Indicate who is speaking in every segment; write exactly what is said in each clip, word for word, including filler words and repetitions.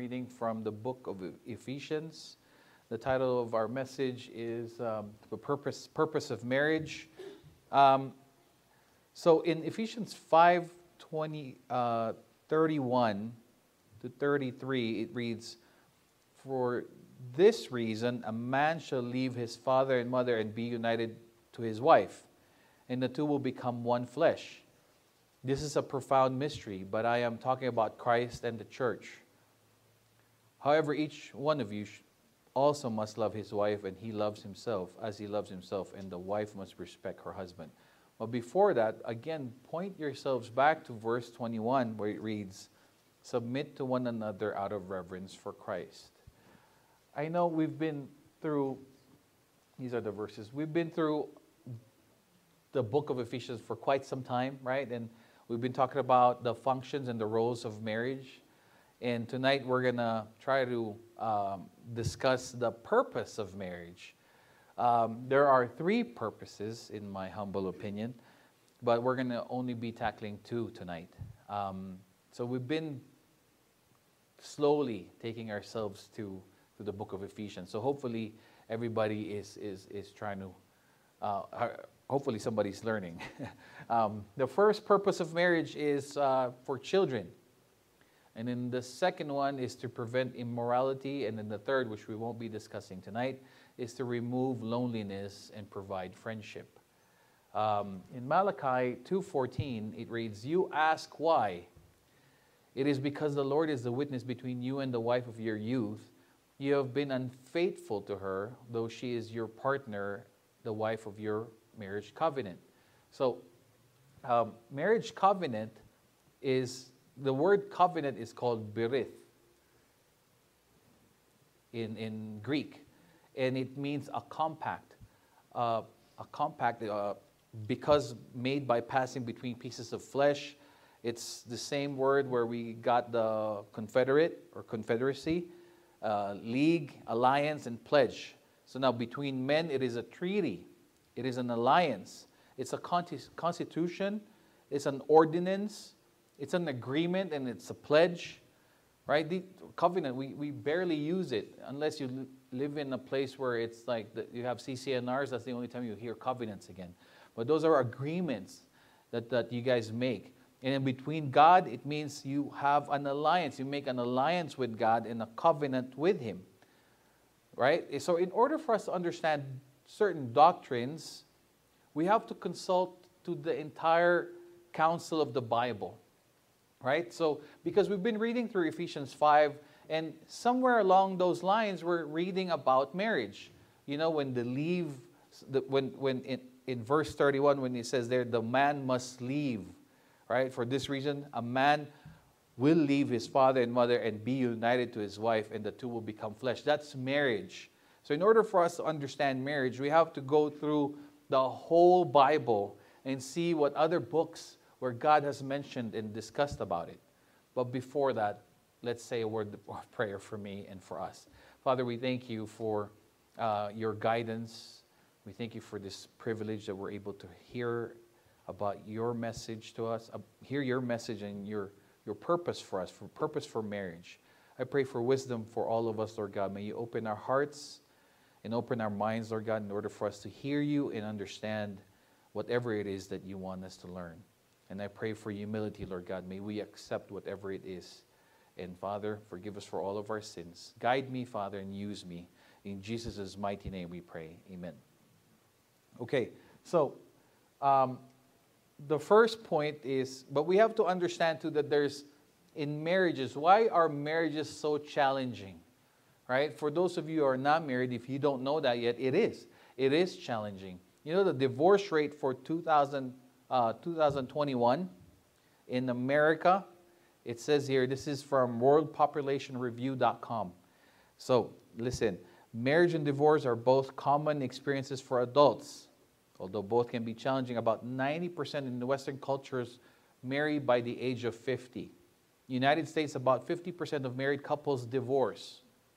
Speaker 1: reading from the book of Ephesians. The title of our message is um, The Purpose, Purpose of Marriage. Um, so in Ephesians five, twenty, uh, thirty-one to thirty-three, it reads, "For this reason, a man shall leave his father and mother and be united to his wife, and the two will become one flesh. This is a profound mystery, but I am talking about Christ and the church. However, each one of you also must love his wife, and he loves himself as he loves himself, and the wife must respect her husband." But before that, again, point yourselves back to verse twenty-one, where it reads, "Submit to one another out of reverence for Christ." I know we've been through, these are the verses, we've been through the book of Ephesians for quite some time, right? And we've been talking about the functions and the roles of marriage. And tonight we're going to try to um, discuss the purpose of marriage. Um, there are three purposes, in my humble opinion, but we're going to only be tackling two tonight. Um, so we've been slowly taking ourselves to, to the book of Ephesians. So hopefully everybody is, is, is trying to, uh, hopefully somebody's learning. um, the first purpose of marriage is uh, for children. And then the second one is to prevent immorality. And then the third, which we won't be discussing tonight, is to remove loneliness and provide friendship. Um, in Malachi two fourteen, it reads, "You ask why? It is because the Lord is the witness between you and the wife of your youth. You have been unfaithful to her, though she is your partner, the wife of your marriage covenant." So, um, marriage covenant is, the word covenant is called berith in, in Greek. And it means a compact. Uh, a compact uh, because made by passing between pieces of flesh. It's the same word where we got the confederate or confederacy, uh, league, alliance, and pledge. So now between men, it is a treaty. It is an alliance. It's a constitution. It's an ordinance. It's an agreement, and it's a pledge. Right? The covenant, we, we barely use it unless you live in a place where it's like the, you have C C N Rs. That's the only time you hear covenants again. But those are agreements that, that you guys make. And in between God, it means you have an alliance. You make an alliance with God and a covenant with Him. Right? So in order for us to understand certain doctrines, we have to consult to the entire counsel of the Bible. Right? So, because we've been reading through Ephesians five, and somewhere along those lines, we're reading about marriage. You know, when the leave, the, when, when in, in verse thirty-one, when it says there, the man must leave. Right? For this reason, a man will leave his father and mother and be united to his wife, and the two will become flesh. That's marriage. So in order for us to understand marriage, we have to go through the whole Bible and see what other books where God has mentioned and discussed about it. But before that, let's say a word of prayer for me and for us. Father, we thank you for uh, your guidance. We thank you for this privilege that we're able to hear about your message to us, uh, hear your message and your, your purpose for us, for purpose for marriage. I pray for wisdom for all of us, Lord God. May you open our hearts and open our minds, Lord God, in order for us to hear you and understand whatever it is that you want us to learn. And I pray for humility, Lord God. May we accept whatever it is. And Father, forgive us for all of our sins. Guide me, Father, and use me. In Jesus' mighty name we pray. Amen. Okay, so um, the first point is, but we have to understand too that there's, in marriages, why are marriages so challenging? Right? For those of you who are not married, if you don't know that yet, it is. It is challenging. You know, the divorce rate for two thousand Uh, two thousand twenty-one in America, it says here, this is from world population review dot com. So, listen, marriage and divorce are both common experiences for adults, although both can be challenging. About ninety percent in the Western cultures marry by the age of fifty. United States, about fifty percent of married couples divorce.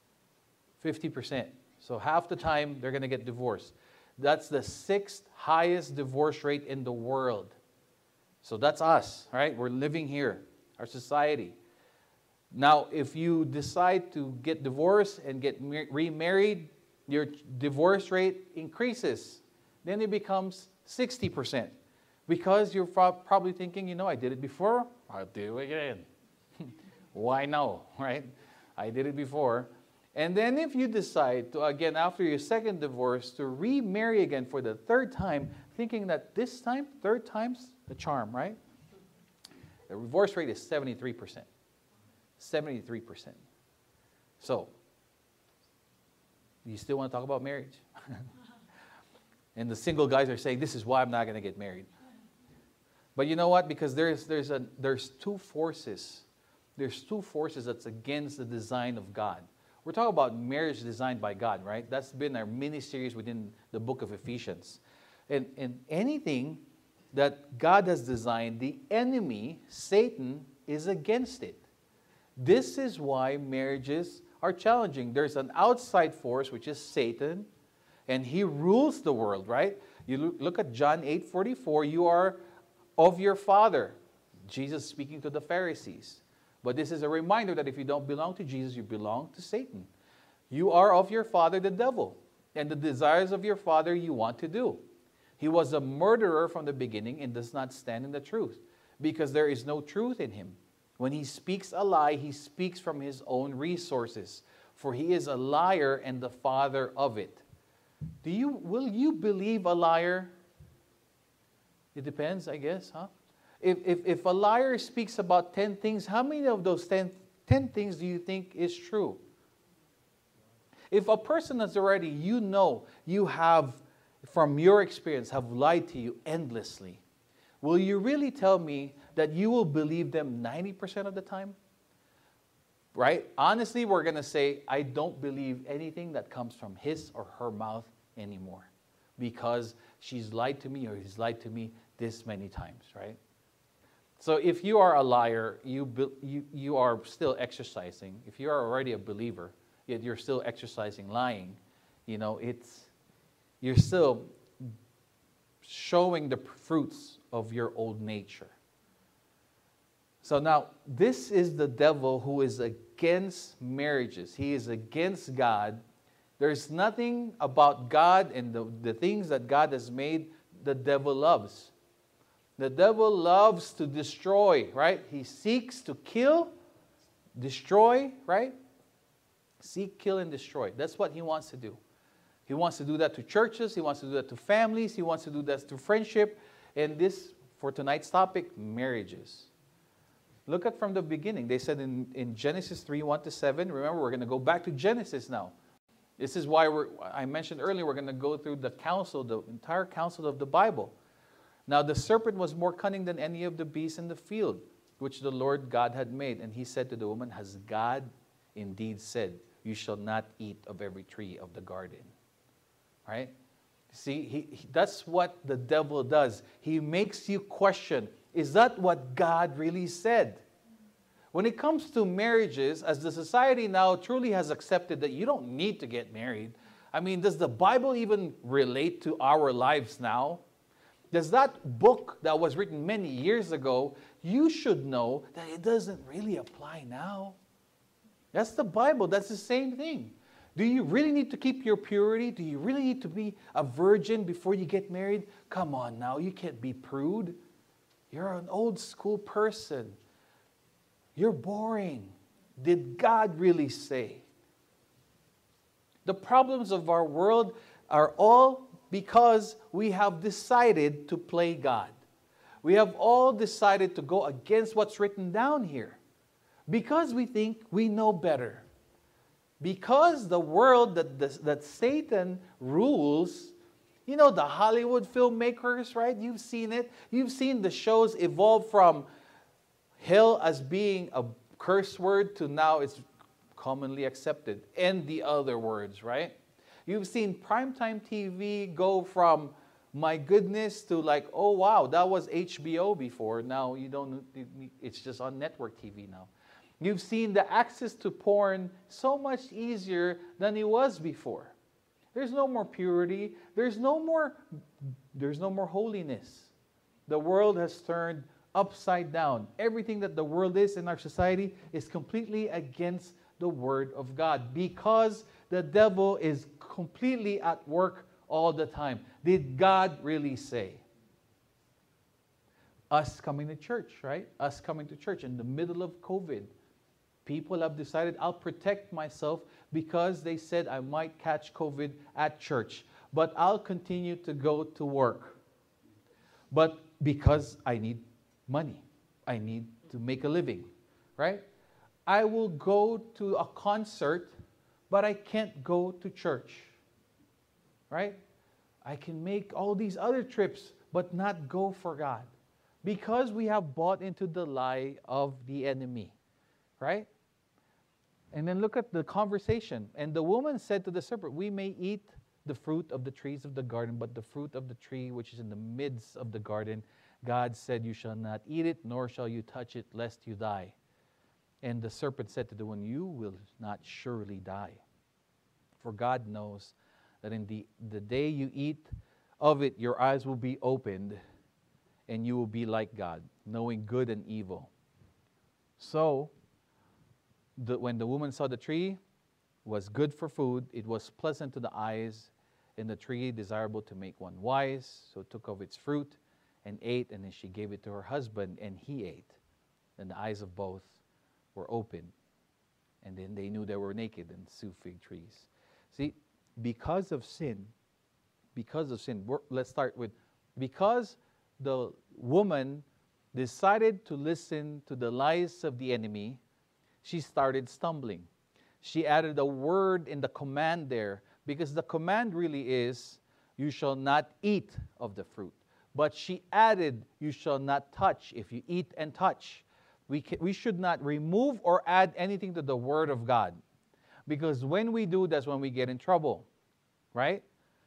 Speaker 1: fifty percent. So half the time, they're going to get divorced. That's the sixth highest divorce rate in the world. So that's us, right? We're living here, our society. Now, if you decide to get divorced and get remarried, your divorce rate increases. Then it becomes sixty percent. Because you're probably thinking, you know, I did it before, I'll do it again. Why no, right? I did it before. And then if you decide to, again, after your second divorce, to remarry again for the third time, thinking that this time, third time's the charm, right? The divorce rate is seventy-three percent. seventy-three percent. So, you still want to talk about marriage? And the single guys are saying, this is why I'm not going to get married. But you know what? Because there's, there's, a, there's two forces. There's two forces that's against the design of God. We're talking about marriage designed by God, right? That's been our mini-series within the book of Ephesians. And, and anything that God has designed, the enemy, Satan, is against it. This is why marriages are challenging. There's an outside force, which is Satan, and he rules the world, right? You look at John eight forty-four, you are of your father. Jesus speaking to the Pharisees. But this is a reminder that if you don't belong to Jesus, you belong to Satan. You are of your father, the devil, and the desires of your father you want to do. He was a murderer from the beginning and does not stand in the truth, because there is no truth in him. When he speaks a lie, he speaks from his own resources, for he is a liar and the father of it. Do you, will you believe a liar? It depends, I guess, huh? If, if, if a liar speaks about ten things, how many of those ten, ten things do you think is true? If a person that's already, you know, you have, from your experience, have lied to you endlessly, will you really tell me that you will believe them ninety percent of the time? Right? Honestly, we're going to say, I don't believe anything that comes from his or her mouth anymore, because she's lied to me or he's lied to me this many times, right? So if you are a liar, you, you, you are still exercising. If you are already a believer, yet you're still exercising lying, you know, it's, you're still showing the fruits of your old nature. So now, this is the devil who is against marriages. He is against God. There's nothing about God and the, the things that God has made the devil loves. The devil loves to destroy, right? He seeks to kill, destroy, right? Seek, kill, and destroy. That's what he wants to do. He wants to do that to churches. He wants to do that to families. He wants to do that to friendship. And this, for tonight's topic, marriages. Look at from the beginning. They said in, in Genesis three, one to seven. Remember, we're going to go back to Genesis now. This is why we're, I mentioned earlier, we're going to go through the counsel, the entire counsel of the Bible. Now the serpent was more cunning than any of the beasts in the field, which the Lord God had made. And he said to the woman, has God indeed said, you shall not eat of every tree of the garden? Right? See, he, he, that's what the devil does. He makes you question, is that what God really said? When it comes to marriages, as the society now truly has accepted that you don't need to get married, I mean, does the Bible even relate to our lives now? Does that book that was written many years ago, you should know that it doesn't really apply now. That's the Bible. That's the same thing. Do you really need to keep your purity? Do you really need to be a virgin before you get married? Come on now, you can't be prude. You're an old school person. You're boring. Did God really say? The problems of our world are all because we have decided to play God. We have all decided to go against what's written down here because we think we know better. Because the world that, that Satan rules, you know, the Hollywood filmmakers, right? You've seen it. You've seen the shows evolve from hell as being a curse word to now it's commonly accepted. And the other words, right? You've seen primetime T V go from, my goodness, to like, oh wow, that was H B O before. Now you don't, it's just on network T V now. You've seen the access to porn so much easier than it was before. There's no more purity. There's no more, there's no more holiness. The world has turned upside down. Everything that the world is in our society is completely against the Word of God, because the devil is completely at work all the time. Did God really say? Us coming to church, right? Us coming to church in the middle of COVID. People have decided, I'll protect myself because they said I might catch COVID at church, but I'll continue to go to work. But because I need money, I need to make a living, right? I will go to a concert, but I can't go to church, right? I can make all these other trips, but not go for God, because we have bought into the lie of the enemy, right? And then look at the conversation. And the woman said to the serpent, we may eat the fruit of the trees of the garden, but the fruit of the tree which is in the midst of the garden, God said, you shall not eat it, nor shall you touch it, lest you die. And the serpent said to the woman, you will not surely die. For God knows that in the, the day you eat of it, your eyes will be opened, and you will be like God, knowing good and evil. So, the, when the woman saw the tree was good for food, it was pleasant to the eyes, and the tree desirable to make one wise, so took of its fruit and ate, and then she gave it to her husband, and he ate. And the eyes of both were opened, and then they knew they were naked and sewed fig trees. See, because of sin, because of sin, we're, let's start with, because the woman decided to listen to the lies of the enemy, she started stumbling. She added a word in the command there, because the command really is, you shall not eat of the fruit. But she added, you shall not touch. If you eat and touch, we, can, we should not remove or add anything to the Word of God. Because when we do, that's when we get in trouble, right?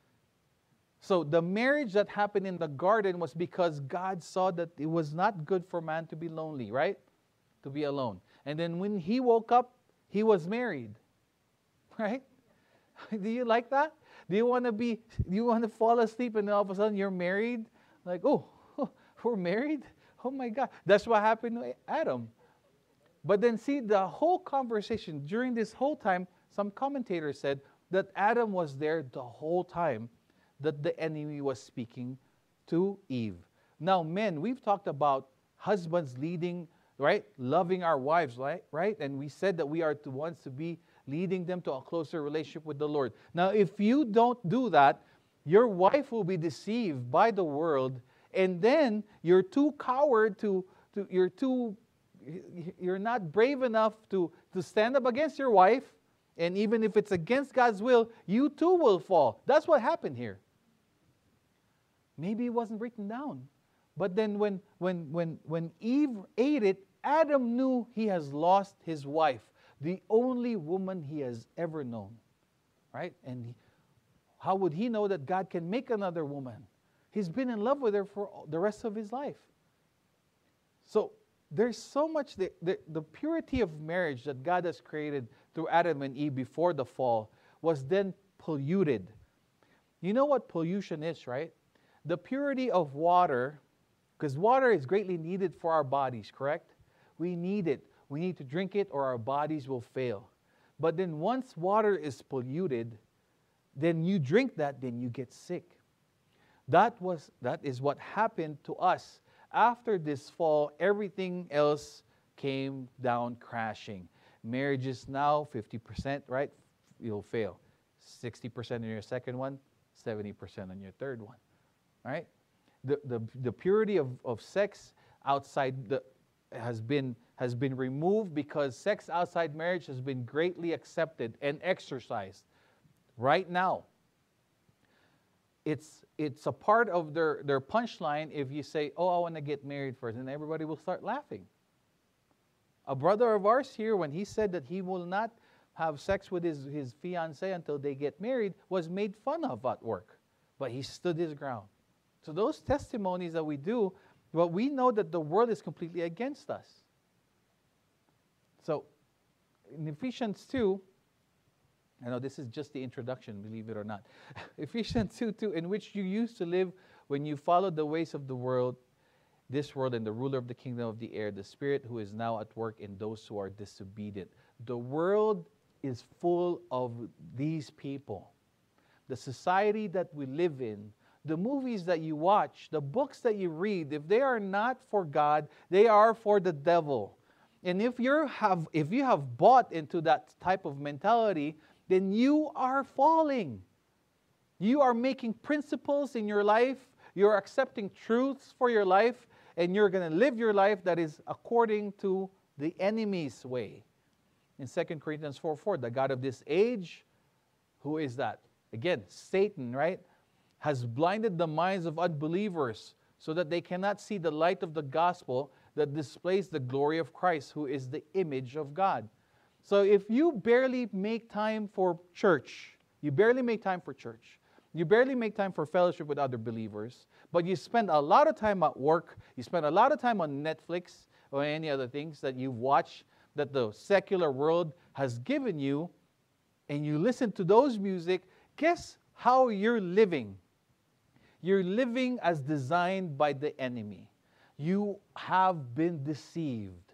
Speaker 1: So the marriage that happened in the garden was because God saw that it was not good for man to be lonely, right? To be alone. And then when he woke up, he was married, right? Do you like that? Do you want to be, do you want to fall asleep and then all of a sudden you're married? Like, oh, oh, we're married? Oh my God. That's what happened to Adam. But then see, the whole conversation, during this whole time, some commentators said that Adam was there the whole time that the enemy was speaking to Eve. Now, men, we've talked about husbands leading, right? Loving our wives, right? right? And we said that we are the ones to be leading them to a closer relationship with the Lord. Now, if you don't do that, your wife will be deceived by the world, and then you're too coward to, to you're too, you're not brave enough to, to stand up against your wife, and even if it's against God's will, you too will fall. That's what happened here. Maybe it wasn't written down. But then when, when, when, when Eve ate it, Adam knew he has lost his wife, the only woman he has ever known, right? And he, how would he know that God can make another woman? He's been in love with her for the rest of his life. So there's so much, the, the, the purity of marriage that God has created through Adam and Eve before the fall was then polluted. You know what pollution is, right? The purity of water, because water is greatly needed for our bodies, correct? We need it. We need to drink it or our bodies will fail. But then once water is polluted, then you drink that, then you get sick. That was that is what happened to us. After this fall, everything else came down crashing. Marriages now, fifty percent, right? You'll fail. sixty percent on your second one, seventy percent on your third one. Right? The, the, the purity of, of sex outside the, has been, has been removed because sex outside marriage has been greatly accepted and exercised. Right now, it's, it's a part of their, their punchline if you say, oh, I want to get married first, and everybody will start laughing. A brother of ours here, when he said that he will not have sex with his, his fiancée until they get married, was made fun of at work. But he stood his ground. So those testimonies that we do, well, we know that the world is completely against us. So in Ephesians two, I know this is just the introduction, believe it or not. Ephesians two, two, in which you used to live when you followed the ways of the world, this world and the ruler of the kingdom of the air, the spirit who is now at work in those who are disobedient. The world is full of these people. The society that we live in, the movies that you watch, the books that you read, if they are not for God, they are for the devil. And if you have if you have bought into that type of mentality, then you are falling. You are making principles in your life, you're accepting truths for your life, and you're going to live your life that is according to the enemy's way. In Second Corinthians four four, the God of this age, who is that? Again, Satan, right? Has blinded the minds of unbelievers so that they cannot see the light of the gospel that displays the glory of Christ, who is the image of God. So if you barely make time for church, you barely make time for church, you barely make time for fellowship with other believers, but you spend a lot of time at work, you spend a lot of time on Netflix or any other things that you watch that the secular world has given you, and you listen to those music, guess how you're living? You're living as designed by the enemy. You have been deceived.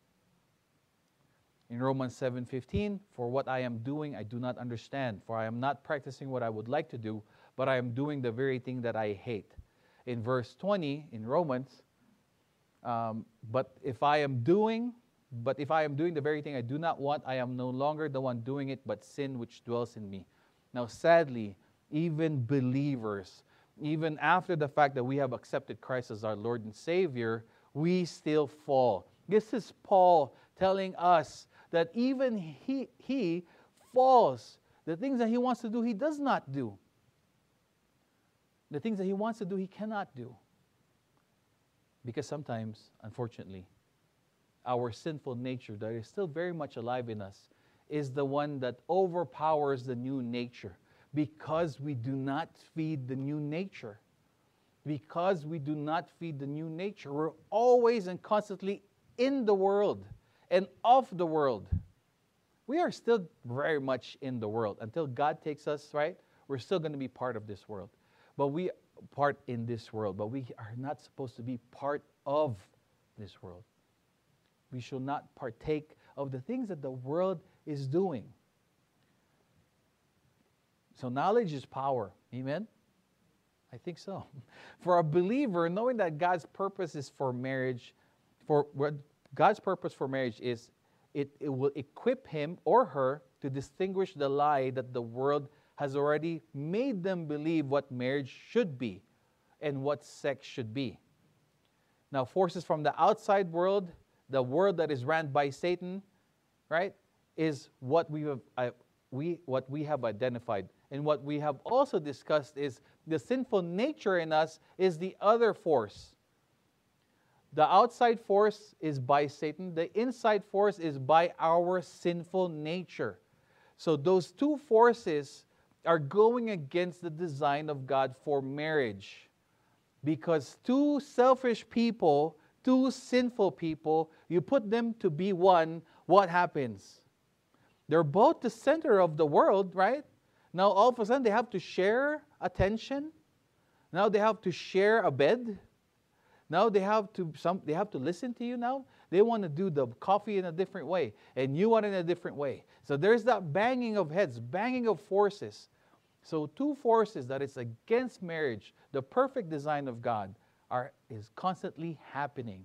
Speaker 1: In Romans seven fifteen, for what I am doing I do not understand, for I am not practicing what I would like to do, but I am doing the very thing that I hate. In verse twenty in Romans, um, but if I am doing, but if I am doing the very thing I do not want, I am no longer the one doing it, but sin which dwells in me. Now sadly, even believers, even after the fact that we have accepted Christ as our Lord and Savior, we still fall. This is Paul telling us that even he, he falls. The things that he wants to do, he does not do. The things that he wants to do, he cannot do. Because sometimes, unfortunately, our sinful nature that is still very much alive in us is the one that overpowers the new nature. Because we do not feed the new nature. Because we do not feed the new nature. We're always and constantly in the world and of the world. We are still very much in the world. Until God takes us, right? We're still going to be part of this world. But we part in this world. But we are not supposed to be part of this world. We shall not partake of the things that the world is doing. So knowledge is power. Amen? I think so. For a believer, knowing that God's purpose is for marriage, for what God's purpose for marriage is, it, it will equip him or her to distinguish the lie that the world has already made them believe what marriage should be and what sex should be. Now, forces from the outside world, the world that is ran by Satan, right, is what we have, uh, we, what we have identified. And what we have also discussed is the sinful nature in us is the other force. The outside force is by Satan. The inside force is by our sinful nature. So those two forces are going against the design of God for marriage. Because two selfish people, two sinful people, you put them to be one, what happens? They're both the center of the world, right? Now, all of a sudden, they have to share attention. Now, they have to share a bed. Now, they have to some. They have to listen to you now. They want to do the coffee in a different way, and you want it in a different way. So there's that banging of heads, banging of forces. So two forces that is against marriage, the perfect design of God, are is constantly happening.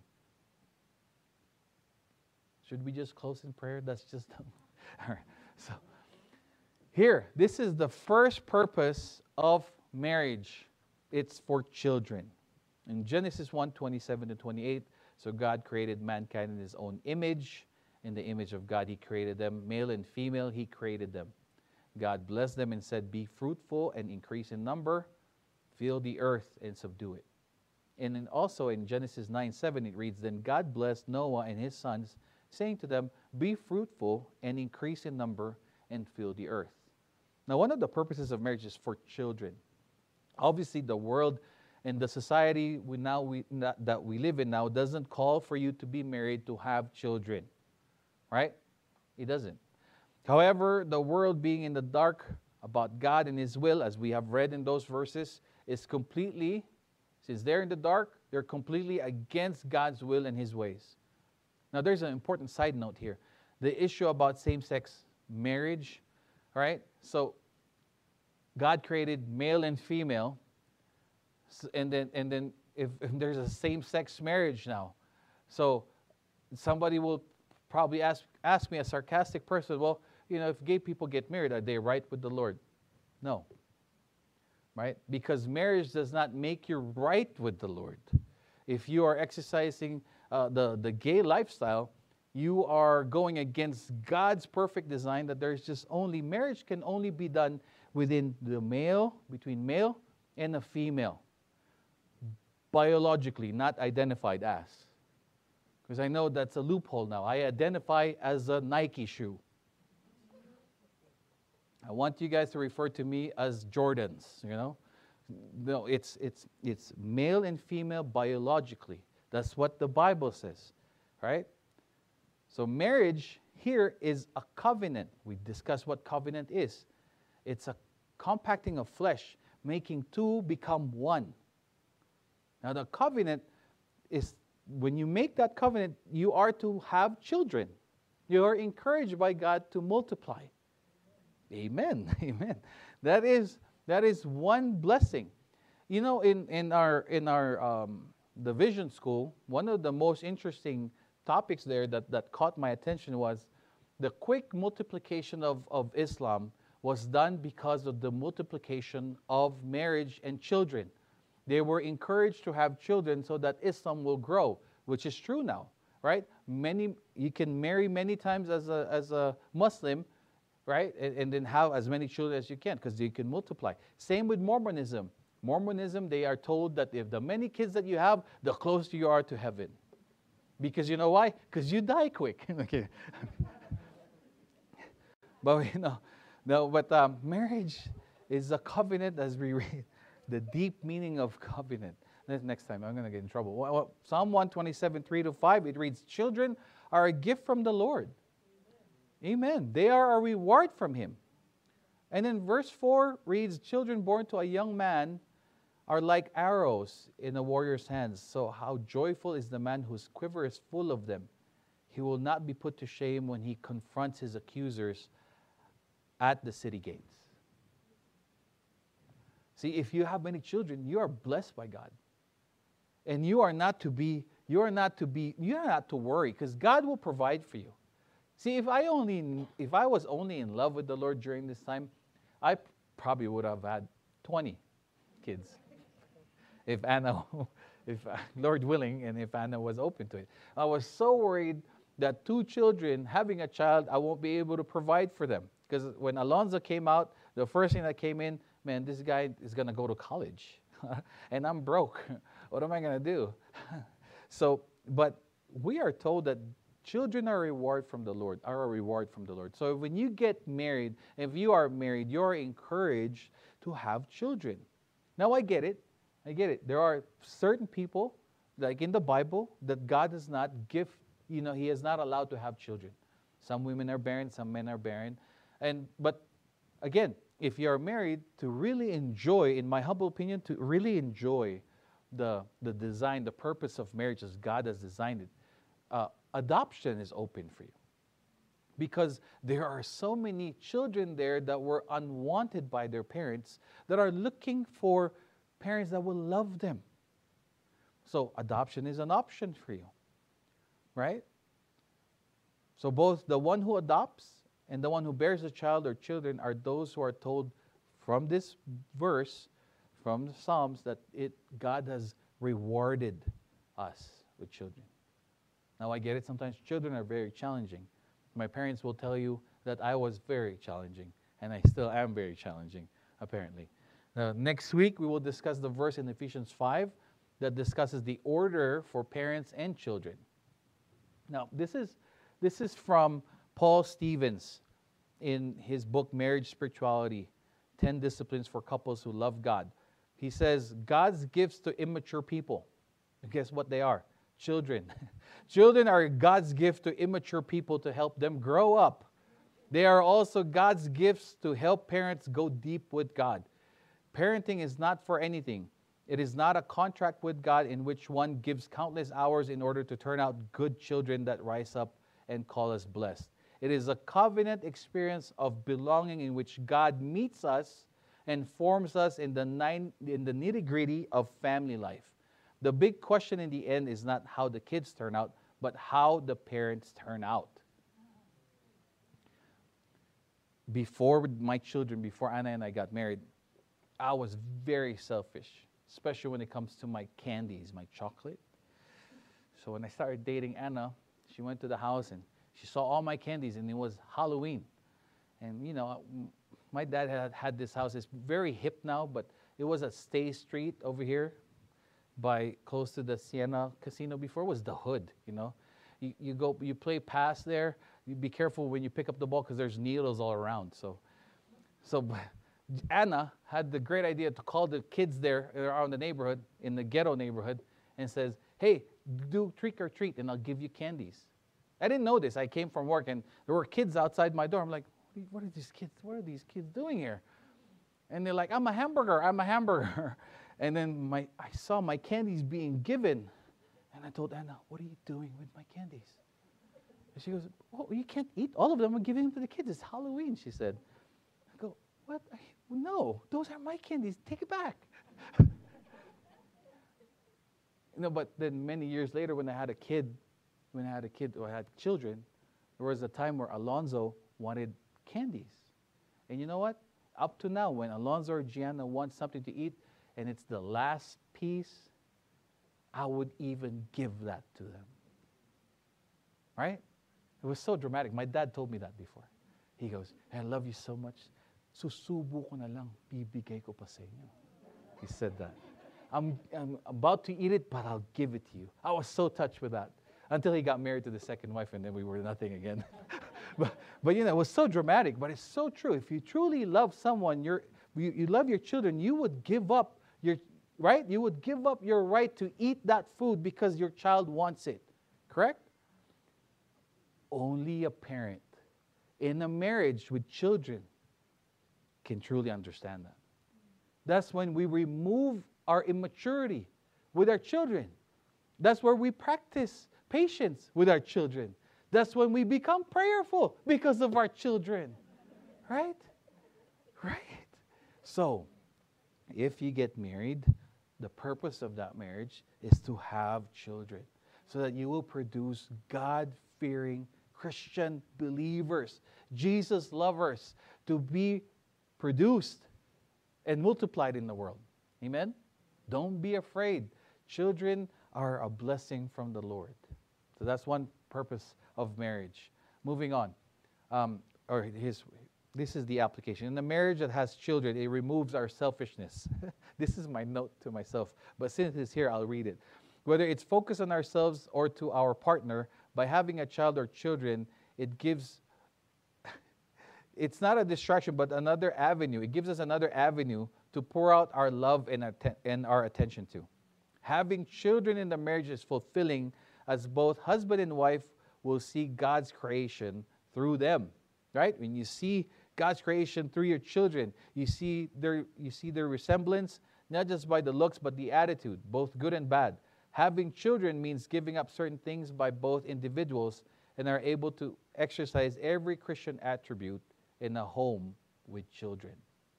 Speaker 1: Should we just close in prayer? That's just all right. So. Here, this is the first purpose of marriage. It's for children. In Genesis one, twenty-seven to twenty-eight, so God created mankind in His own image. In the image of God He created them. Male and female He created them. God blessed them and said, be fruitful and increase in number. Fill the earth and subdue it. And then also in Genesis nine, seven it reads, then God blessed Noah and his sons, saying to them, be fruitful and increase in number and fill the earth. Now, one of the purposes of marriage is for children. Obviously, the world and the society we now we, not, that we live in now doesn't call for you to be married to have children, right? It doesn't. However, the world being in the dark about God and His will, as we have read in those verses, is completely, Since they're in the dark, they're completely against God's will and His ways. Now, there's an important side note here. The issue about same-sex marriage, right? So, God created male and female, and then and then if, if there's a same-sex marriage now, so somebody will probably ask ask me, a sarcastic person, well, you know, if gay people get married, are they right with the Lord? No. Right? Because marriage does not make you right with the Lord. If you are exercising uh, the, the gay lifestyle, you are going against God's perfect design that there's just only, marriage can only be done within the male, between male and a female. Biologically, not identified as. Because I know that's a loophole now. I identify as a Nike shoe. I want you guys to refer to me as Jordans, you know. No, it's it's it's male and female biologically. That's what the Bible says, right? So marriage here is a covenant. We discussed what covenant is. It's a compacting of flesh, making two become one. Now the covenant is, when you make that covenant, you are to have children. You are encouraged by God to multiply. Amen. Amen. That is that is one blessing. You know, in, in our in our um, the vision school, one of the most interesting topics there that, that caught my attention was the quick multiplication of, of Islam was done because of the multiplication of marriage and children. They were encouraged to have children so that Islam will grow, which is true now, right? Many you can marry many times as a as a Muslim, right? And, and then have as many children as you can, because you can multiply. Same with Mormonism. Mormonism, they are told that if the many kids that you have, the closer you are to heaven. Because you know why? Because you die quick. Okay. But you know, no, but um, marriage is a covenant, as we read. The deep meaning of covenant. Next time, I'm going to get in trouble. Well, Psalm one twenty-seven, three to five, it reads, children are a gift from the Lord. Amen. They are a reward from Him. And then verse four reads, children born to a young man are like arrows in a warrior's hands. So how joyful is the man whose quiver is full of them. He will not be put to shame when he confronts his accusers at the city gates. See, if you have many children, you are blessed by God. And you are not to be, you are not to be, you are not to worry, because God will provide for you. See, if I only, if I was only in love with the Lord during this time, I probably would have had twenty kids. If Anna, if Lord willing, and if Anna was open to it. I was so worried that two children, having a child, I won't be able to provide for them. Because when Alonzo came out, the first thing that came in, man, this guy is going to go to college. And I'm broke. What am I going to do? So, but we are told that children are a reward from the Lord, are a reward from the Lord. So when you get married, if you are married, you're encouraged to have children. Now I get it. I get it. There are certain people, like in the Bible, that God does not give, you know, He is not allowed to have children. Some women are barren, some men are barren. And but again, if you are married, to really enjoy, in my humble opinion, to really enjoy the, the design, the purpose of marriage as God has designed it, uh, adoption is open for you. Because there are so many children there that were unwanted by their parents that are looking for parents that will love them. So adoption is an option for you, right? So both the one who adopts and the one who bears a child or children are those who are told from this verse, from the Psalms, that it God has rewarded us with children. Now I get it, sometimes children are very challenging. My parents will tell you that I was very challenging, and I still am very challenging, apparently. Now, next week we will discuss the verse in Ephesians five that discusses the order for parents and children. Now this is, this is from Paul Stevens in his book, Marriage Spirituality, ten Disciplines for Couples Who Love God. He says, God's gifts to immature people. And guess what they are? Children. Children are God's gift to immature people to help them grow up. They are also God's gifts to help parents go deep with God. Parenting is not for anything It is not a contract with God in which one gives countless hours in order to turn out good children that rise up and call us blessed. It is a covenant experience of belonging in which God meets us and forms us in the, nine, in the nitty-gritty of family life. The big question in the end is not how the kids turn out, but how the parents turn out. Before my children, before Anna and I got married, I was very selfish, especially when it comes to my candies, my chocolate. So when I started dating Anna, she went to the house and she saw all my candies, and it was Halloween. And, you know, my dad had had this house. It's very hip now, but it was a Stay Street over here by close to the Sienna Casino. Before it was the Hood, you know. You, you go, you play pass there. You be careful when you pick up the ball because there's needles all around. So, so Anna had the great idea to call the kids there around the neighborhood, in the ghetto neighborhood, and says, hey, do trick or treat, and I'll give you candies. I didn't know this. I came from work, and there were kids outside my door. I'm like, what are these kids, what are these kids doing here? And they're like, I'm a hamburger, I'm a hamburger. And then my, I saw my candies being given. And I told Anna, what are you doing with my candies? And she goes, oh, you can't eat all of them. I'm giving them to the kids. It's Halloween, she said. I go, what? I, no, those are my candies. Take it back. You know, but then many years later, when I had a kid, when I had a kid or I had children, there was a time where Alonzo wanted candies. And you know what? Up to now, when Alonzo or Gianna wants something to eat, and it's the last piece, I would even give that to them. Right? It was so dramatic. My dad told me that before. He goes, I love you so much. Susubo ko na lang, bibigay ko pa sa inyo. He said that. I'm, I'm about to eat it, but I'll give it to you. I was so touched with that. Until he got married to the second wife, and then we were nothing again. but, but, you know, it was so dramatic, but it's so true. If you truly love someone, you're, you, you love your children, you would give up your, right? You would give up your right to eat that food because your child wants it. Correct? Only a parent in a marriage with children can truly understand that. That's when we remove our immaturity with our children. That's where we practice patience with our children. That's when we become prayerful because of our children. Right? Right. So, if you get married, the purpose of that marriage is to have children so that you will produce God-fearing Christian believers, Jesus lovers, to be produced and multiplied in the world. Amen? Don't be afraid. Children are a blessing from the Lord. So that's one purpose of marriage. Moving on. Um, or his, this is the application. In a marriage that has children, it removes our selfishness. This is my note to myself. But since it's here, I'll read it. Whether it's focused on ourselves or to our partner, by having a child or children, it gives, it's not a distraction, but another avenue. It gives us another avenue to pour out our love and, atten- and our attention to. Having children in the marriage is fulfilling, as both husband and wife will see God's creation through them. Right? When you see God's creation through your children, you see their you see their resemblance, not just by the looks, but the attitude, both good and bad. Having children means giving up certain things by both individuals and are able to exercise every Christian attribute in a home with children.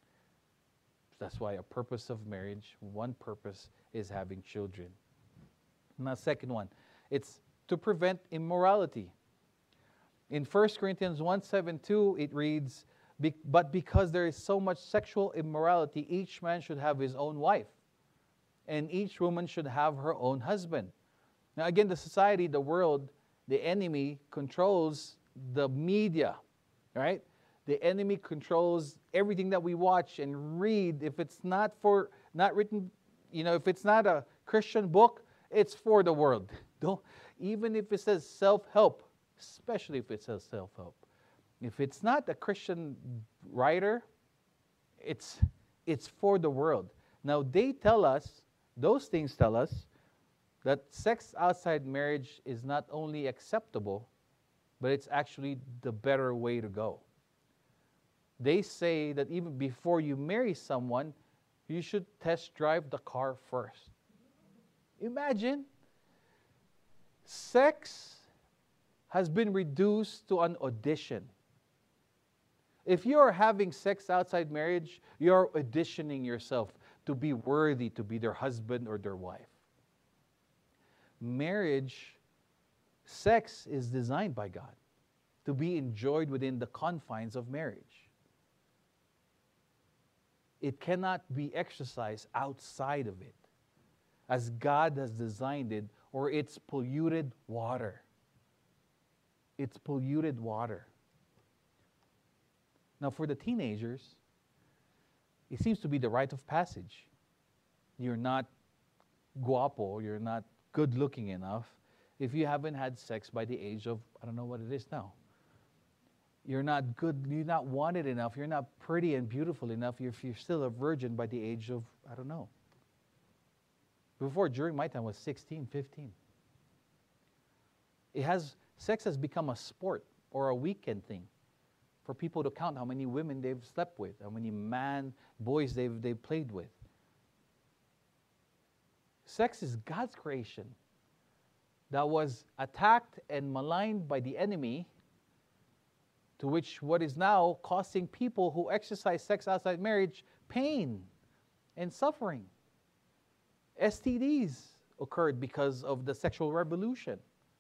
Speaker 1: That's why a purpose of marriage, one purpose is having children. Now, second one, it's to prevent immorality. In First Corinthians one seven two, it reads, but because there is so much sexual immorality, each man should have his own wife, and each woman should have her own husband. Now again, the society, the world, the enemy controls the media, right? The enemy controls everything that we watch and read. If it's not for, not written, you know, if it's not a Christian book, it's for the world. Don't, even if it says self-help, especially if it says self-help. If it's not a Christian writer, it's, it's for the world. Now, they tell us, those things tell us, that sex outside marriage is not only acceptable, but it's actually the better way to go. They say that even before you marry someone, you should test drive the car first. Imagine, sex has been reduced to an audition. If you are having sex outside marriage, you're auditioning yourself to be worthy to be their husband or their wife. Marriage, sex is designed by God to be enjoyed within the confines of marriage. It cannot be exercised outside of it, as God has designed it, or it's polluted water. It's polluted water. Now, for the teenagers, it seems to be the rite of passage. You're not guapo, you're not good-looking enough if you haven't had sex by the age of, I don't know what it is now. You're not good, you're not wanted enough, you're not pretty and beautiful enough if you're still a virgin by the age of, I don't know. Before, during my time, was sixteen, fifteen. It has, sex has become a sport or a weekend thing for people to count how many women they've slept with, how many man, boys they've, they've played with. Sex is God's creation that was attacked and maligned by the enemy, to which what is now costing people who exercise sex outside marriage pain and suffering. S T Ds occurred because of the sexual revolution.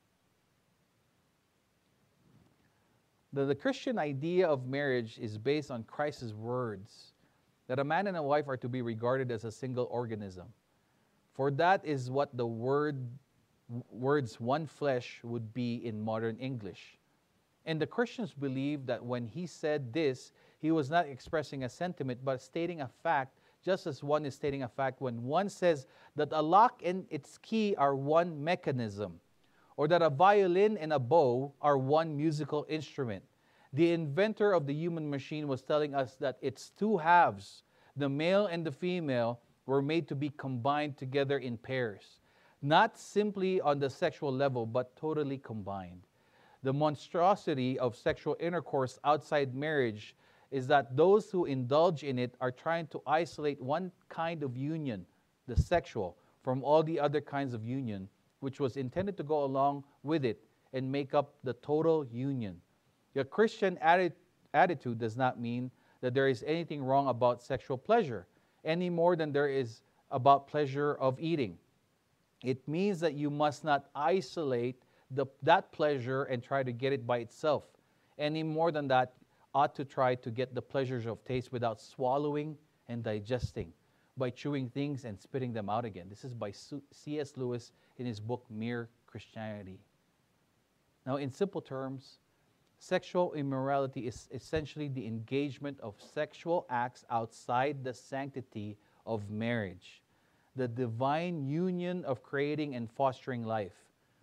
Speaker 1: The, the Christian idea of marriage is based on Christ's words, that a man and a wife are to be regarded as a single organism. For that is what the word, words one flesh would be in modern English. And the Christians believe that when he said this, he was not expressing a sentiment, but stating a fact, just as one is stating a fact when one says that a lock and its key are one mechanism, or that a violin and a bow are one musical instrument. The inventor of the human machine was telling us that its two halves, the male and the female, were made to be combined together in pairs, not simply on the sexual level, but totally combined. The monstrosity of sexual intercourse outside marriage is that those who indulge in it are trying to isolate one kind of union, the sexual, from all the other kinds of union, which was intended to go along with it and make up the total union. The Christian atti- attitude does not mean that there is anything wrong about sexual pleasure, any more than there is about pleasure of eating. It means that you must not isolate the, that pleasure and try to get it by itself, any more than that ought to try to get the pleasures of taste without swallowing and digesting, by chewing things and spitting them out again. This is by C S Lewis in his book, Mere Christianity. Now, in simple terms, sexual immorality is essentially the engagement of sexual acts outside the sanctity of marriage, the divine union of creating and fostering life.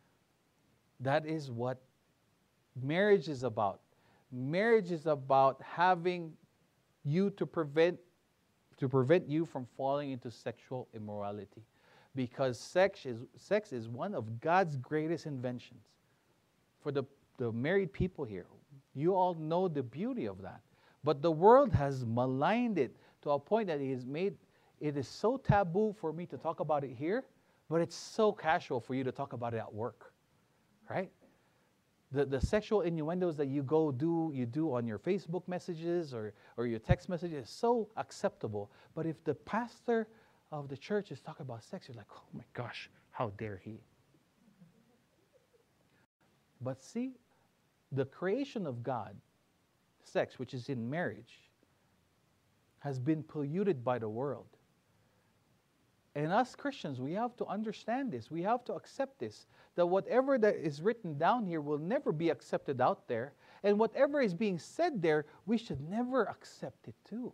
Speaker 1: That is what marriage is about. Marriage is about having you to prevent to prevent you from falling into sexual immorality, because sex is sex is one of God's greatest inventions. For the, the married people here, you all know the beauty of that. But the world has maligned it to a point that it is made it is so taboo for me to talk about it here, but it's so casual for you to talk about it at work. Right? The, the sexual innuendos that you go do, you do on your Facebook messages or, or your text messages is so acceptable. But if the pastor of the church is talking about sex, you're like, oh my gosh, how dare he? But see, the creation of God, sex, which is in marriage, has been polluted by the world. And us Christians, we have to understand this. We have to accept this. That whatever that is written down here will never be accepted out there. And whatever is being said there, we should never accept it too.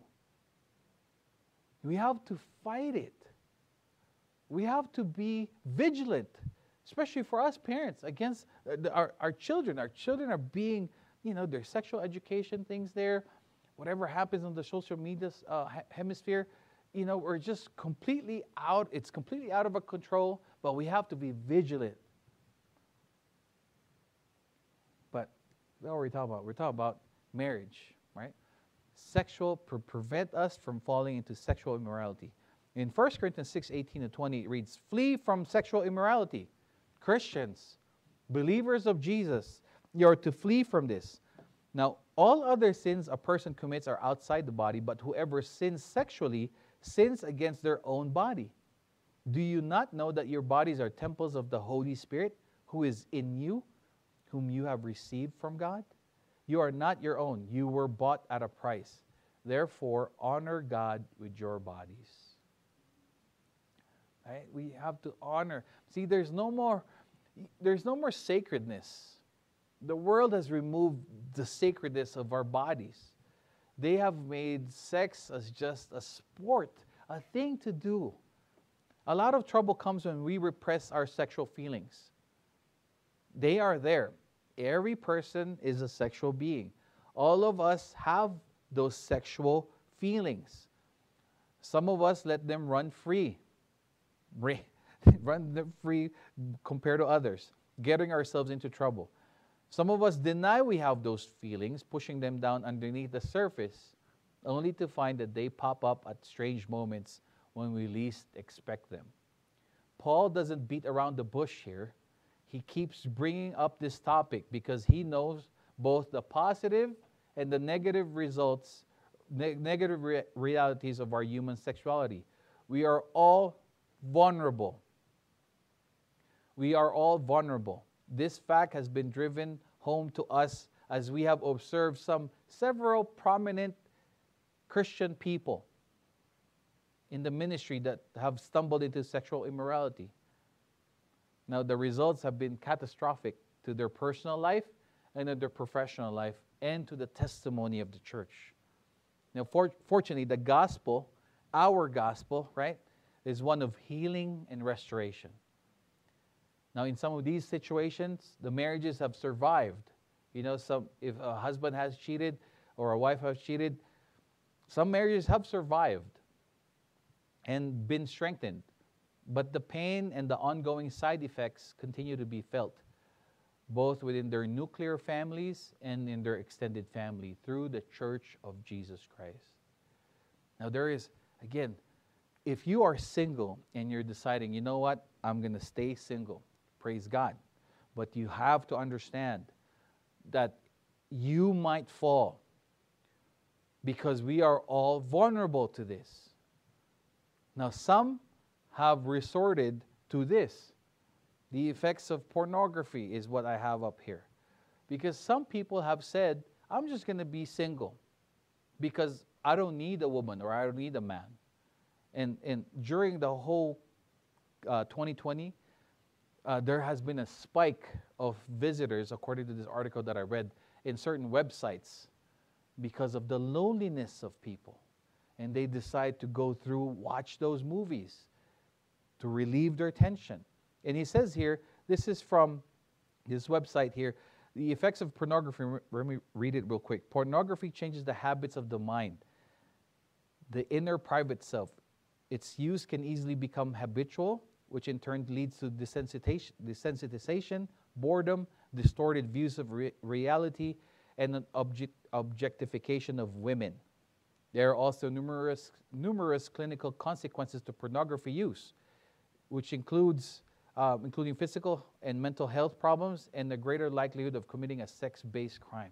Speaker 1: We have to fight it. We have to be vigilant, especially for us parents, against our, our children. Our children are being, you know, their sexual education things there. Whatever happens on the social media uh, hemisphere, you know, we're just completely out, it's completely out of our control, but we have to be vigilant. But what are we talking about? We're talking about marriage, right? Sexual, pre- prevent us from falling into sexual immorality. In First Corinthians six, eighteen to twenty, it reads, flee from sexual immorality. Christians, believers of Jesus, you are to flee from this. Now, all other sins a person commits are outside the body, but whoever sins sexually sins against their own body. Do you not know that your bodies are temples of the Holy Spirit, who is in you, whom you have received from God? You are not your own. You were bought at a price. Therefore, honor God with your bodies. Right? We have to honor. See, there's no more, there's no more sacredness. The world has removed the sacredness of our bodies. They have made sex as just a sport, a thing to do. A lot of trouble comes when we repress our sexual feelings. They are there. Every person is a sexual being. All of us have those sexual feelings. Some of us let them run free. Run them free compared to others, getting ourselves into trouble. Some of us deny we have those feelings, pushing them down underneath the surface, only to find that they pop up at strange moments when we least expect them. Paul doesn't beat around the bush here. He keeps bringing up this topic because he knows both the positive and the negative results, ne- negative re- realities of our human sexuality. We are all vulnerable. We are all vulnerable. This fact has been driven home to us as we have observed some several prominent Christian people in the ministry that have stumbled into sexual immorality. Now, the results have been catastrophic to their personal life and to their professional life and to the testimony of the church. Now, for, fortunately, the gospel, our gospel, right, is one of healing and restoration. Now, in some of these situations, the marriages have survived. You know, some if a husband has cheated or a wife has cheated, some marriages have survived and been strengthened. But the pain and the ongoing side effects continue to be felt, both within their nuclear families and in their extended family through the Church of Jesus Christ. Now, there is, again, if you are single and you're deciding, you know what, I'm going to stay single, praise God. But you have to understand that you might fall because we are all vulnerable to this. Now, some have resorted to this. The effects of pornography is what I have up here. Because some people have said, I'm just going to be single because I don't need a woman or I don't need a man. And, and during the whole uh, twenty twenty, uh, there has been a spike of visitors, according to this article that I read, in certain websites because of the loneliness of people. And they decide to go through, watch those movies to relieve their tension. And he says here, this is from this website here, the effects of pornography. Let me read it real quick. Pornography changes the habits of the mind, the inner private self. Its use can easily become habitual, which in turn leads to desensitization, desensitization boredom, distorted views of re- reality, and an object, objectification of women. There are also numerous, numerous clinical consequences to pornography use, which includes uh, including physical and mental health problems and the greater likelihood of committing a sex-based crime.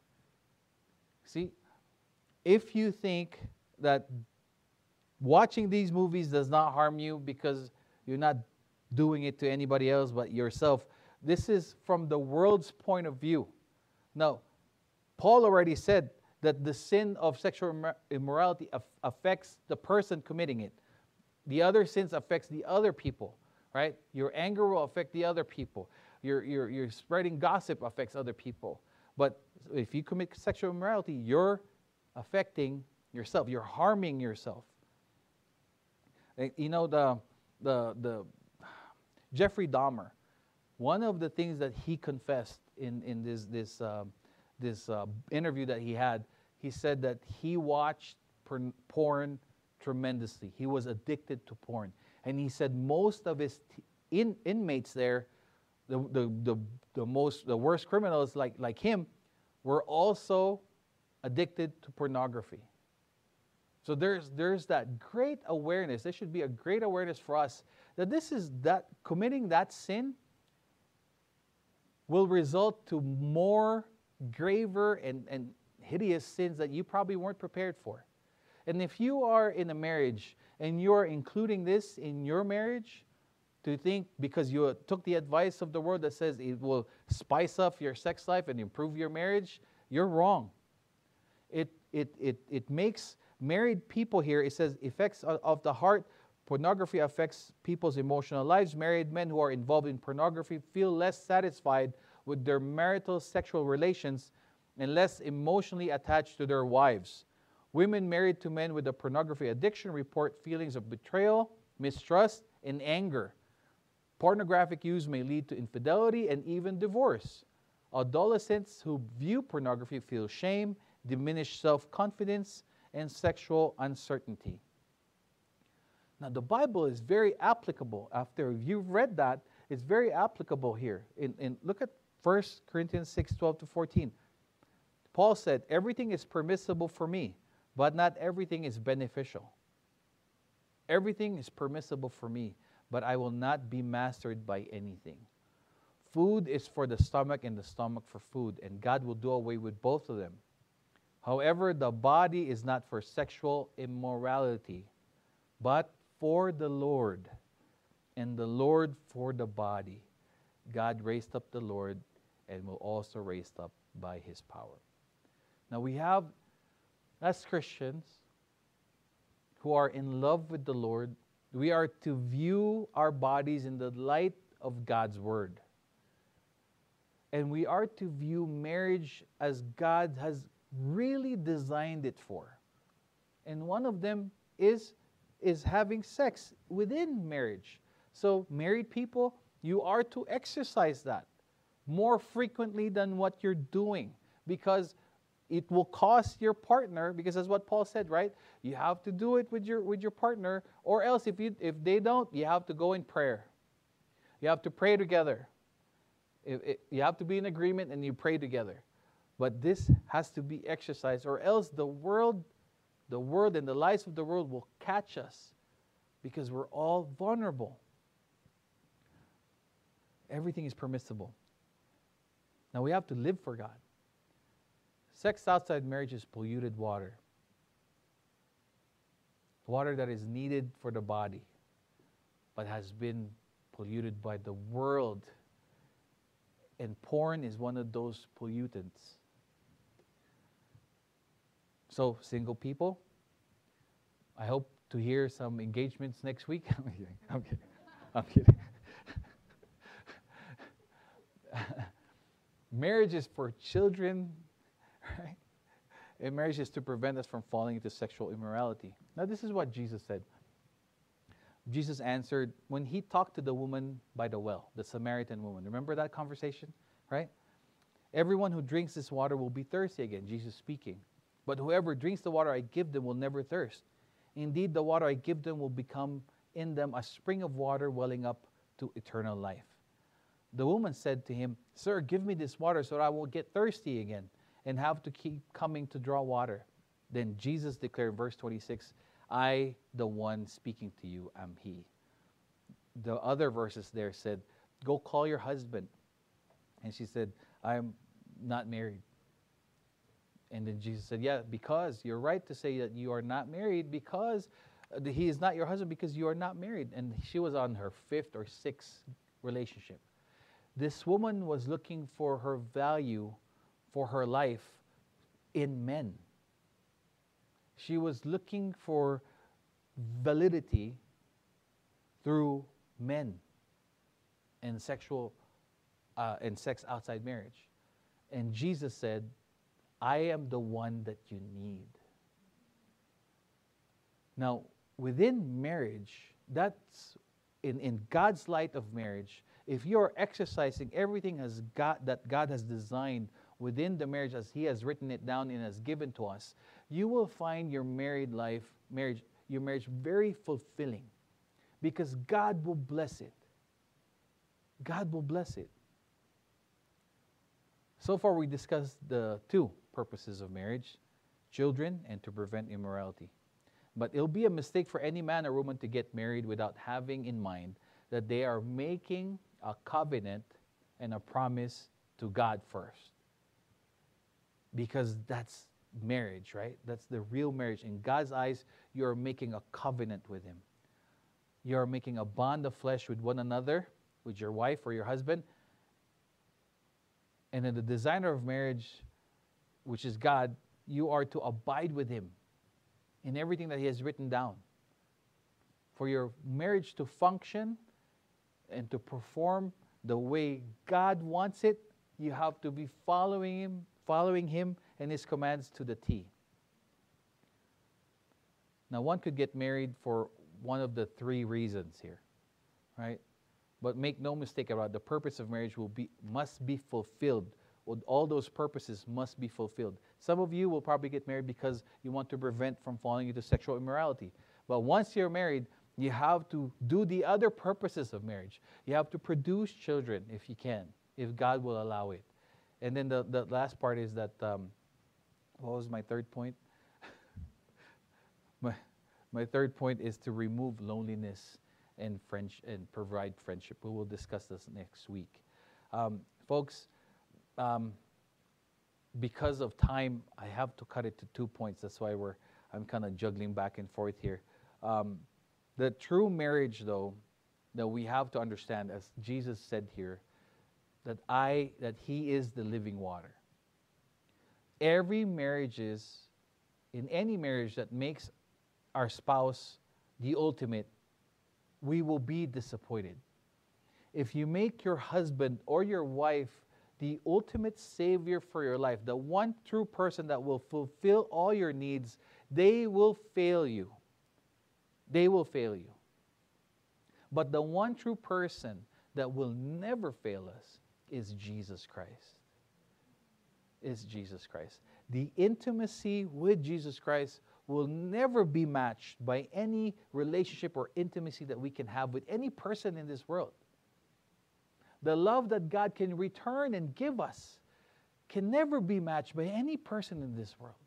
Speaker 1: See, if you think that watching these movies does not harm you because you're not doing it to anybody else but yourself, this is from the world's point of view. Now, Paul already said that the sin of sexual immorality affects the person committing it. The other sins affects the other people, right? Your anger will affect the other people. Your, your, your spreading gossip affects other people. But if you commit sexual immorality, you're affecting yourself. You're harming yourself. You know, the, the, the Jeffrey Dahmer, one of the things that he confessed in, in this, this, uh, this uh, interview that he had, he said that he watched porn tremendously. He was addicted to porn. And he said most of his t- in, inmates there, the, the, the, the, most, the worst criminals like, like him, were also addicted to pornography. So there's there's that great awareness. There should be a great awareness for us that this is that committing that sin will result to more graver and, and hideous sins that you probably weren't prepared for. And if you are in a marriage and you're including this in your marriage, to think because you took the advice of the world that says it will spice up your sex life and improve your marriage, you're wrong. It, it, it, it makes married people here, it says effects of the heart. Pornography affects people's emotional lives. Married men who are involved in pornography feel less satisfied with their marital sexual relations and less emotionally attached to their wives. Women married to men with a pornography addiction report feelings of betrayal, mistrust, and anger. Pornographic use may lead to infidelity and even divorce. Adolescents who view pornography feel shame, diminished self-confidence, and sexual uncertainty. Now, the Bible is very applicable. After you've read that, it's very applicable here. In, in, look at First Corinthians six, twelve to fourteen. Paul said, everything is permissible for me, but not everything is beneficial. Everything is permissible for me, but I will not be mastered by anything. Food is for the stomach and the stomach for food, and God will do away with both of them. However, the body is not for sexual immorality, but for the Lord, and the Lord for the body. God raised up the Lord and will also raise up by His power. Now we have, as Christians who are in love with the Lord, we are to view our bodies in the light of God's Word. And we are to view marriage as God has really designed it for. And one of them is, is having sex within marriage. So married people, you are to exercise that more frequently than what you're doing, because it will cost your partner, because that's what Paul said, right? You have to do it with your with your partner, or else if you if they don't, you have to go in prayer. You have to pray together. It, it, you have to be in agreement and you pray together. But this has to be exercised, or else the world, the world and the lies of the world will catch us, because we're all vulnerable. Everything is permissible. Now we have to live for God. Sex outside marriage is polluted water. Water that is needed for the body, but has been polluted by the world. And porn is one of those pollutants. So, single people, I hope to hear some engagements next week. I'm kidding. I'm kidding. I'm kidding. Marriage is for children, right? And marriage is to prevent us from falling into sexual immorality. Now, this is what Jesus said. Jesus answered when he talked to the woman by the well, the Samaritan woman. Remember that conversation, right? Everyone who drinks this water will be thirsty again, Jesus speaking. But whoever drinks the water I give them will never thirst. Indeed, the water I give them will become in them a spring of water welling up to eternal life. The woman said to him, Sir, give me this water so that I won't get thirsty again and have to keep coming to draw water. Then Jesus declared, verse twenty-six, I, the one speaking to you, am he. The other verses there said, go call your husband. And she said, I'm not married. And then Jesus said, yeah, because you're right to say that you are not married, because he is not your husband, because you are not married. And she was on her fifth or sixth relationship. This woman was looking for her value for her life in men. She was looking for validity through men and sexual uh, and sex outside marriage. And Jesus said, I am the one that you need. Now, within marriage, that's in, in God's light of marriage, if you're exercising everything has God, that God has designed within the marriage as He has written it down and has given to us, you will find your married life, marriage, your marriage very fulfilling, because God will bless it. God will bless it. So far we discussed the two purposes of marriage, children and to prevent immorality. But it'll be a mistake for any man or woman to get married without having in mind that they are making a covenant and a promise to God first. Because that's marriage, right? That's the real marriage. In God's eyes, you're making a covenant with Him. You're making a bond of flesh with one another, with your wife or your husband. And then the designer of marriage, which is God, you are to abide with Him in everything that He has written down. For your marriage to function and to perform the way God wants it, you have to be following Him, following Him and His commands to the T. Now, one could get married for one of the three reasons here, right? But make no mistake about it, the purpose of marriage will be must be fulfilled. All those purposes must be fulfilled. Some of you will probably get married because you want to prevent from falling into sexual immorality. But once you're married, you have to do the other purposes of marriage. You have to produce children if you can, if God will allow it. And then the, the last part is that, um, what was my third point? my, my third point is to remove loneliness and French and provide friendship. We will discuss this next week. Um, folks, um, because of time, I have to cut it to two points. That's why we're I'm kind of juggling back and forth here. Um, the true marriage, though, that we have to understand, as Jesus said here, that I that He is the living water. Every marriage is, in any marriage that makes our spouse the ultimate, we will be disappointed. If you make your husband or your wife the ultimate savior for your life, the one true person that will fulfill all your needs, they will fail you. They will fail you. But the one true person that will never fail us is Jesus Christ. Is Jesus Christ. The intimacy with Jesus Christ will never be matched by any relationship or intimacy that we can have with any person in this world. The love that God can return and give us can never be matched by any person in this world.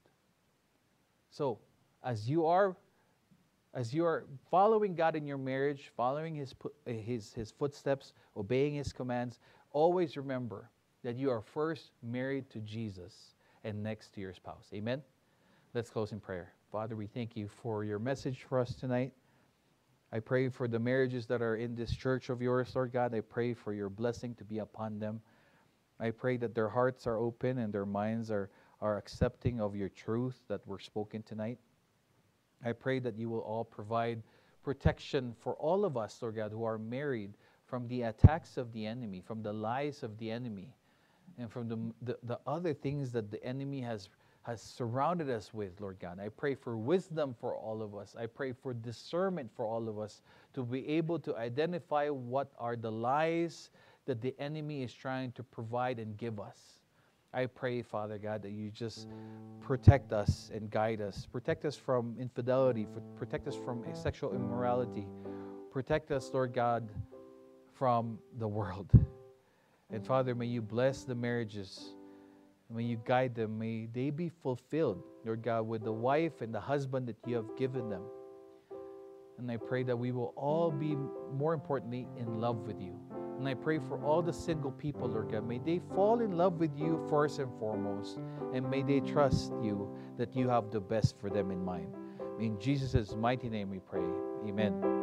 Speaker 1: So, as you are, as you are following God in your marriage, following His His His footsteps, obeying His commands, always remember that you are first married to Jesus and next to your spouse. Amen? Let's close in prayer. Father, we thank You for Your message for us tonight. I pray for the marriages that are in this church of Yours, Lord God. I pray for Your blessing to be upon them. I pray that their hearts are open and their minds are, are accepting of Your truth that were spoken tonight. I pray that You will all provide protection for all of us, Lord God, who are married from the attacks of the enemy, from the lies of the enemy, and from the, the, the other things that the enemy has has surrounded us with, Lord God. I pray for wisdom for all of us. I pray for discernment for all of us to be able to identify what are the lies that the enemy is trying to provide and give us. I pray, Father God, that You just protect us and guide us. Protect us from infidelity. Protect us from sexual immorality. Protect us, Lord God, from the world. And Father, may You bless the marriages. May You guide them. May they be fulfilled, Lord God, with the wife and the husband that You have given them. And I pray that we will all be, more importantly, in love with You. And I pray for all the single people, Lord God. May they fall in love with You first and foremost. And may they trust You that You have the best for them in mind. In Jesus' mighty name we pray. Amen.